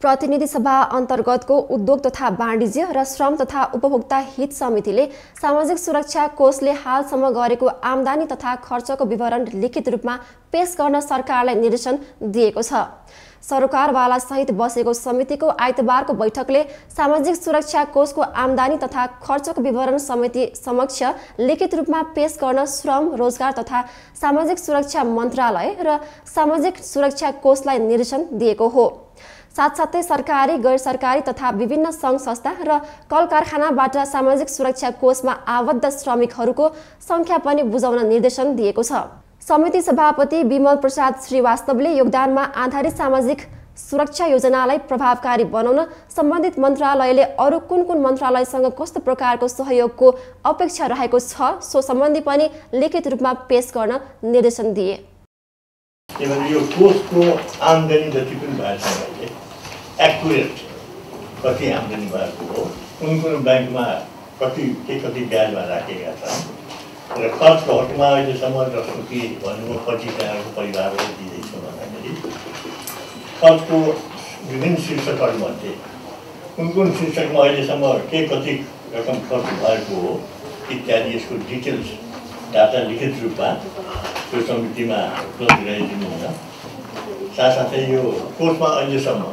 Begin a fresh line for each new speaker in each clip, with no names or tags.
प्रतिनिधि सभा अन्तर्गतको उद्योग तथा वाणिज्य र श्रम तथा उपभोक्ता हित समितिले सामाजिक सुरक्षा कोषले हालसम्म गरेको आम्दानी तथा खर्चको विवरण लिखित रूपमा पेश गर्न सरकारलाई निर्देशन दिएको छ। सरकारवाला सहित बसेको समितिको आइतबारको बैठकले सामाजिक सुरक्षा कोषको आम्दानी तथा खर्चको विवरण समिति समक्ष लिखित रूपमा पेश गर्न श्रम, रोजगार तथा सामाजिक सुरक्षा मन्त्रालय र सामाजिक सुरक्षा कोषलाई निर्देशन दिएको हो। साथसाथै सरकारी, गैर सरकारी तथा विभिन्न सङ्घ संस्था र कल कारखानाबाट सामाजिक सुरक्षा कोषमा आबद्ध श्रमिकहरूको सङ्ख्या पनि बुझाउन निर्देशन दिएको छ। समिति सभापति विमल प्रसाद श्रीवास्तवले योगदानमा आधारित सामाजिक सुरक्षा योजनालाई प्रभावकारी बनाउन सम्बन्धित मन्त्रालयले अरू कुन कुन मन्त्रालयसँग कस्तो प्रकारको सहयोगको अपेक्षा रहेको छ सो सम्बन्धी पनि लिखित रूपमा पेश गर्न निर्देशन दिए।
यो कोषको आम्दानी जति पनि भएछ एक्युरेट कति आम्दानी भएको हो, कुन कुन ब्याङ्कमा कति ब्याजमा राखेका छन् र खर्चहरूमा अहिलेसम्म जस्तो कि भन्नुभयो 25जनाको परिवारलाई दिँदैछु भन्दाखेरि खर्चको विभिन्न शीर्षकहरूमध्ये कुन कुन शीर्षकमा अहिलेसम्म कति रकम खर्च भएको हो इत्यादि यसको डिटेल्स डाटा लिखित रूपमा त्यो समितिमा उपलब्ध गराइदिनु हुन। साथसाथै यो कोषमा अहिलेसम्म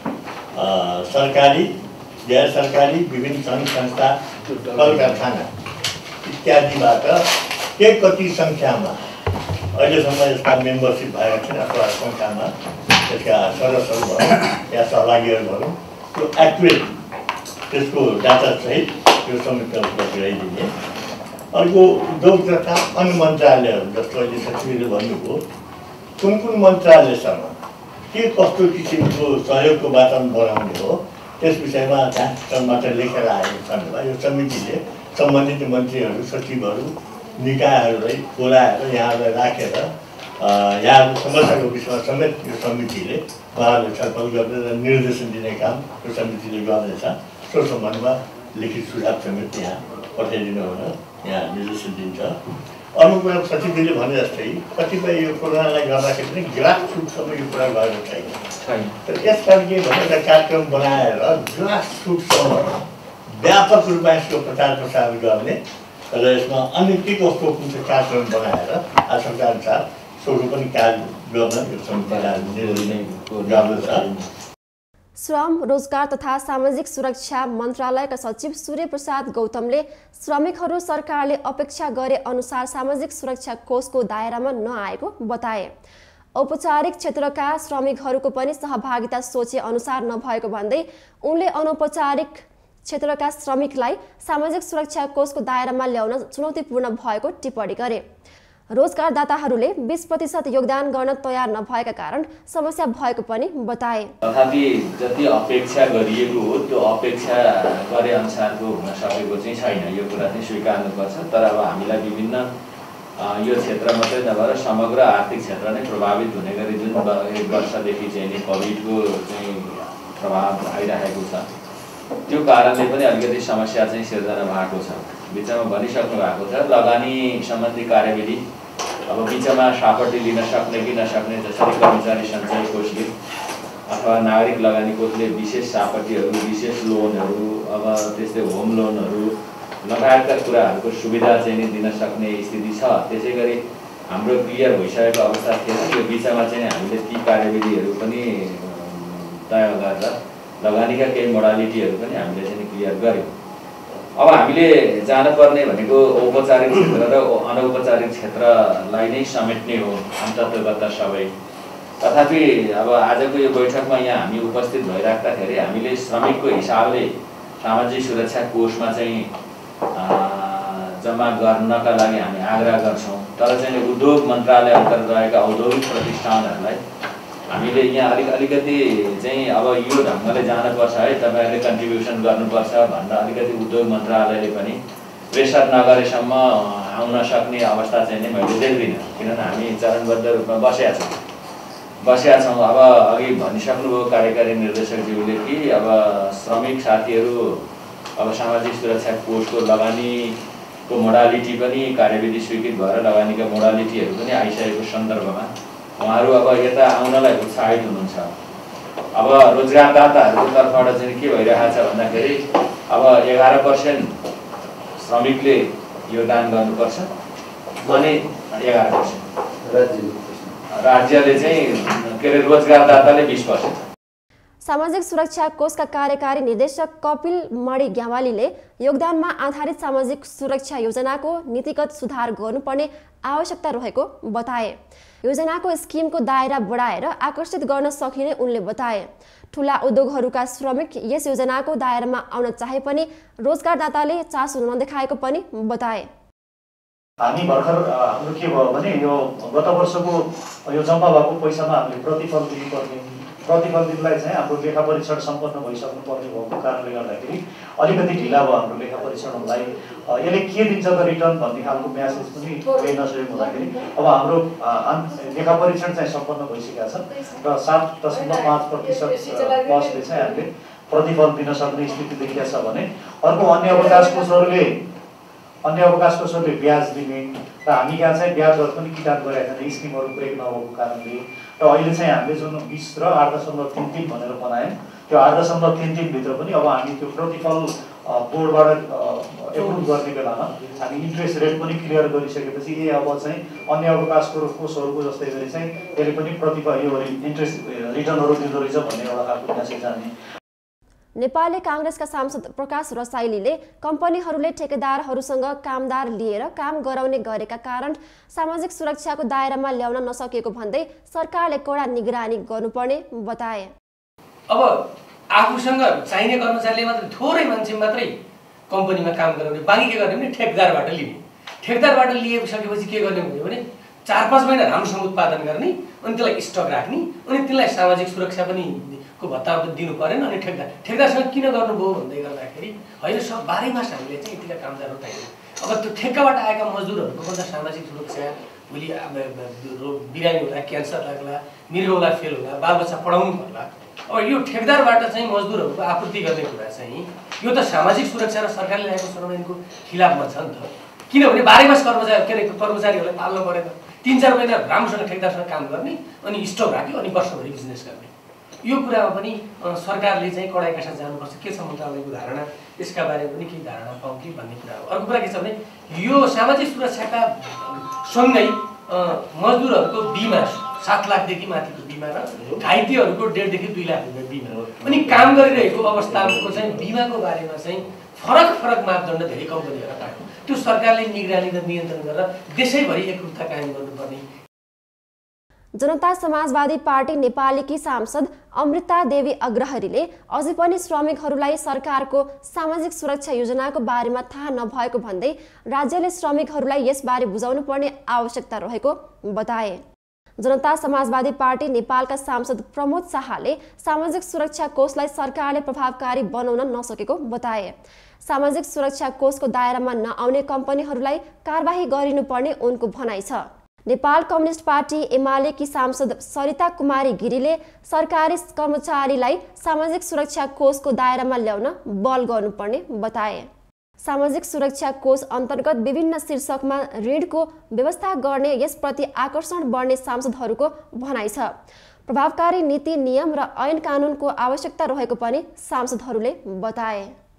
सरकारी, गैर सरकारी, विभिन्न सङ्घ संस्था, कल कारखाना इत्यादिबाट कति सङ्ख्यामा अहिलेसम्म यसका मेम्बरसिप भएका छन् अथवा सङ्ख्यामा यसका सदस्यहरू भनौँ या सहभागीहरू भनौँ त्यो एक्युरेट त्यसको डाटासहित त्यो समितिमा उपलब्ध गराइदिने। अर्को उद्योग तथा अन्य मन्त्रालयहरू जस्तो अहिले सचिवले भन्नुभयो कुन कुन मन्त्रालयसँग के कस्तो किसिमको सहयोगको वातावरण बनाउने हो त्यस विषयमा जाँचबाट लेखेर आएको छन्। यो समितिले सम्बन्धित मन्त्रीहरू, सचिवहरू, निकायहरूलाई बोलाएर यहाँलाई राखेर यहाँको समस्याको विषयमा समेत यो समितिले उहाँहरूले छलफल गरेर निर्देशन दिने काम यो समितिले गर्नेछ। सो सम्बन्धमा लिखित सुझाव समेत यहाँ पठाइदिनु हुन यहाँ निर्देशन दिन्छ। अरू कुरा सचिवले भने जस्तै कतिपय यो कोरोनालाई गर्दाखेरि पनि ग्रासरुटसम्म यो कुरा गएको छैन। तर यसकारण के भनेर कार्यक्रम बनाएर ग्रासरुटसम्म व्यापक रूपमा यसको प्रचार प्रसार गर्ने र यसमा अन्य के कस्तो कुन चाहिँ कार्यक्रम बनाएर आवश्यकताअनुसार सोझो पनि कार्य गर्न यो समितिलाई निर्णय गर्दछ।
श्रम, रोजगार तथा सामाजिक सुरक्षा मन्त्रालयका सचिव सूर्य प्रसाद गौतमले श्रमिकहरू सरकारले अपेक्षा गरे अनुसार सामाजिक सुरक्षा कोषको दायरामा नआएको बताए। औपचारिक क्षेत्रका श्रमिकहरूको पनि सहभागिता सोचे अनुसार नभएको भन्दै उनले अनौपचारिक क्षेत्रका श्रमिकलाई सामाजिक सुरक्षा कोषको दायरामा ल्याउन चुनौतीपूर्ण भएको टिप्पणी गरे। रोजगारदाताहरूले 20% योगदान गर्न तयार नभएका कारण समस्या भएको पनि बताए।
तथापि जति अपेक्षा गरिएको हो त्यो अपेक्षा गरे अनुसारको हुन सकेको चाहिँ छैन, यो कुरा चाहिँ स्वीकार्नुपर्छ। तर अब हामीलाई विभिन्न यो क्षेत्र मात्रै नभएर समग्र आर्थिक क्षेत्र नै प्रभावित हुने गरी जुन 1 वर्षदेखि चाहिँ नि कोभिडको चाहिँ प्रभाव आइरहेको छ त्यो कारणले पनि अलिकति समस्या चाहिँ सिर्जना भएको छ। बिचमा भनिसक्नु भएको छ लगानी सम्बन्धी कार्यविधि अब बिचमा सापट्टि लिन सक्ने कि नसक्ने, जसरी कर्मचारी सञ्चय कोषले अथवा नागरिक लगानी कोषले विशेष सापट्टिहरू, विशेष लोनहरू, अब त्यस्तै होम लोनहरू लगायतका कुराहरूको सुविधा चाहिँ नि दिन सक्ने स्थिति छ। त्यसै गरी हाम्रो क्लियर भइसकेको अवस्था थिएन। यो बिचमा चाहिँ हामीले ती कार्यविधिहरू पनि तय गरेर लगानीका केही मोडालिटीहरू पनि हामीले चाहिँ क्लियर गर्यौँ। अब हामीले जानुपर्ने भनेको औपचारिक क्षेत्र र अनौपचारिक क्षेत्रलाई नै समेट्ने हो अन्तर्गत सबै। तथापि अब आजको यो बैठकमा यहाँ हामी उपस्थित भइराख्दाखेरि हामीले श्रमिकको हिसाबले सामाजिक सुरक्षा कोषमा चाहिँ जम्मा गर्नका लागि हामी आग्रह गर्छौँ। तर चाहिँ उद्योग मन्त्रालय अन्तर्गत रहेका औद्योगिक प्रतिष्ठानहरूलाई हामीले यहाँ अलिकति चाहिँ अब यो ढङ्गले जानुपर्छ है, तपाईँहरूले कन्ट्रिब्युसन गर्नुपर्छ भनेर अलिकति उद्योग मन्त्रालयले पनि प्रेसर नगरेसम्म आउन सक्ने अवस्था चाहिँ नै मैले देख्दिनँ। किनभने हामी चरणबद्ध रूपमा बसेका छौँ। अब अघि भनिसक्नुभयो कार्यकारी निर्देशकज्यूले कि अब श्रमिक साथीहरू अब सामाजिक सुरक्षा कोषको लगानीको मोडालिटी पनि कार्यविधि स्वीकृत भएर लगानीका मोडालिटीहरू पनि आइसकेको सन्दर्भमा उहाँहरू अब यता आउनलाई उत्साहित हुनुहुन्छ। अब रोजगारदाताहरूको तर्फबाट चाहिँ के भइरहेको छ भन्दाखेरि अब 11% श्रमिकले योगदान गर्नुपर्छ अनि 11% राज्यले चाहिँ के अरे रोजगारदाताले 20%।
सामाजिक सुरक्षा कोषका कार्यकारी निर्देशक कपिल मणि ग्यावालीले योगदानमा आधारित सामाजिक सुरक्षा योजनाको नीतिगत सुधार गर्नुपर्ने आवश्यकता रहेको बताए। योजनाको स्किमको दायरा बढाएर आकर्षित गर्न सकिने उनले बताए। ठूला उद्योगहरूका श्रमिक यस योजनाको दायरामा आउन चाहे पनि रोजगारदाताले चासो नदेखाएको पनि बताए।
हामी भर्खर हाम्रो के भयो भने यो गत वर्षको यो जम्मा भएको पैसामा हामीले प्रतिफल दिनुपर्ने, प्रतिफल दिनलाई चाहिँ हाम्रो लेखा परीक्षण सम्पन्न भइसक्नु पर्ने भएको कारणले गर्दाखेरि अलिकति ढिला भयो हाम्रो लेखा परीक्षणलाई। यसले के दिन्छ त रिटर्न भन्ने खालको म्यासेज पनि दिन नसकेको हुँदाखेरि अब हाम्रो लेखा परीक्षण चाहिँ सम्पन्न भइसकेको छ र 7.5% कस्टले चाहिँ हामीले प्रतिफल दिन सक्ने स्थिति देखिएको छ भने अर्को अन्य अवकाश कोषहरूले ब्याज दिने र हामी यहाँ चाहिँ ब्याजहरू पनि किटान गरेका छैन स्किमहरू ब्रेक नभएको कारणले। र अहिले चाहिँ हामीले जुन 20 र 8.33 भनेर बनायौँ त्यो 8.33 भित्र पनि अब हामी त्यो प्रतिफल बोर्डबाट एप्रुभ गर्ने बेलामा हामी इन्ट्रेस्ट रेट पनि क्लियर गरिसकेपछि अब चाहिँ अन्य अवकाश कोषहरूको जस्तै गरी चाहिँ त्यसले पनि प्रतिफल यो इन्ट्रेस्ट रिटर्नहरू दिँदो रहेछ भन्ने एउटा खालको मेसेज जाने।
नेपाली कांग्रेसका सांसद प्रकाश रसाइलीले कम्पनीहरूले ठेकेदारहरूसँग कामदार लिएर काम गराउने गरेका कारण सामाजिक सुरक्षाको दायरामा ल्याउन नसकेको भन्दै सरकारले कडा निगरानी गर्नुपर्ने बताए।
अब आफूसँग चाहिने कर्मचारीले मात्रै थोरै मान्छे मात्रै कम्पनीमा काम गराउने, बाँकी के गर्ने भने ठेकेदारबाट लिने। ठेकेदारबाट लिइसकेपछि के गर्ने भन्यो भने 4-5 महिना राम्रोसँग उत्पादन गर्ने अनि त्यसलाई स्टक राख्ने अनि त्यसलाई सामाजिक सुरक्षा पनि को भत्ता दिनु परेन। अनि ठेकेदारसँग किन गर्नुभयो भन्दै गर्दाखेरि होइन सब 12 मास हामीले चाहिँ यतिका कामदारहरू पाइन्छ। अब त्यो ठेक्काबाट आएका मजदुरहरूको पनि सामाजिक सुरक्षा, भोलि बिरामी होला, क्यान्सर लाग्ला, मृग होला, फेल होला, बालबच्चा पढाउनु पर्ला। अब यो ठेकेदारबाट चाहिँ मजदुरहरूको आपूर्ति गर्ने कुरा चाहिँ यो त सामाजिक सुरक्षा र सरकारले ल्याएको संविधानको खिलाफमा छ नि त। किनभने 12 मास कर्मचारीहरूलाई पाल्नु परेन। 3-4 महिना राम्रोसँग ठेकेदारसँग काम गर्ने अनि स्टक राख्यो अनि वर्षभरि बिजनेस गर्ने। यो कुरामा पनि सरकारले चाहिँ कडाइका साथ जानुपर्छ। के छ मन्त्रालयको धारणा, यसका बारेमा पनि केही धारणा पाउँ कि भन्ने कुरा हो। अर्को कुरा के छ भने यो सामाजिक सुरक्षाका सँगै मजदुरहरूको बिमा 7 लाखदेखि माथिको बिमा र घाइतेहरूको 1.5 देखि 2 लाख रुपियाँ बिमा अनि काम गरिरहेको अवस्थाको चाहिँ बिमाको बारेमा चाहिँ फरक मापदण्ड धेरै कम्पनीहरू पायो। त्यो सरकारले निगरानी र नियन्त्रण गरेर देशैभरि एकरूपता कायम गर्नुपर्ने।
जनता समाजवादी पार्टी नेपालीकी सांसद अमृता देवी अग्रहरीले अझै पनि श्रमिकहरूलाई सरकारको सामाजिक सुरक्षा योजनाको बारेमा थाहा नभएको भन्दै राज्यले श्रमिकहरूलाई यसबारे बुझाउनु पर्ने आवश्यकता रहेको बताए। जनता समाजवादी पार्टी नेपालका सांसद प्रमोद शाहले सामाजिक सुरक्षा कोषलाई सरकारले प्रभावकारी बनाउन नसकेको बताए। सामाजिक सुरक्षा कोषको दायरामा नआउने कम्पनीहरूलाई कारबाही गरिनुपर्ने उनको भनाइ छ। नेपाल कम्युनिस्ट पार्टी एमालेकी सांसद सरिता कुमारी गिरीले सरकारी कर्मचारीलाई सामाजिक सुरक्षा कोषको दायरामा ल्याउन बल गर्नुपर्ने बताए। सामाजिक सुरक्षा कोष अन्तर्गत विभिन्न शीर्षकमा ऋणको व्यवस्था गर्ने यसप्रति आकर्षण बढ्ने सांसदहरूको भनाइ छ। प्रभावकारी नीति, नियम र ऐन कानुनको आवश्यकता रहेको पनि सांसदहरूले बताए।